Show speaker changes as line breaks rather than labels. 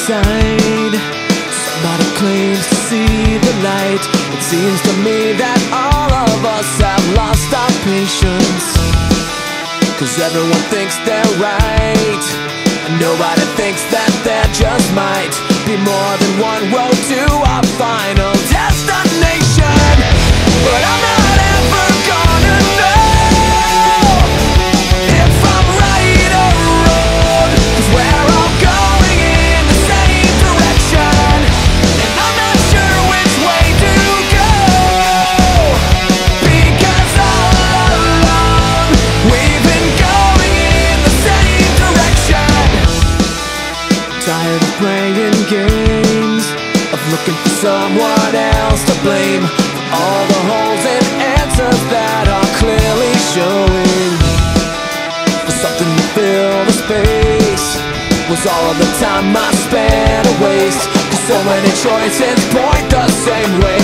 inside. Somebody claims to see the light. It seems to me that all of us have lost our patience, 'cause everyone thinks they're right, and nobody thinks that there just might be more than one road to our final destination. But I'm not ever gonna know if I'm right or wrong, 'cause we're all going in the same direction, and I'm not sure which way to go, because all along we've been going in the same direction. Tired of playing games, of looking for someone else to blame for all the holes and answers that are clearly showing. For something to fill the space was all of the time I spent a waste, 'cause so many choices point the same way.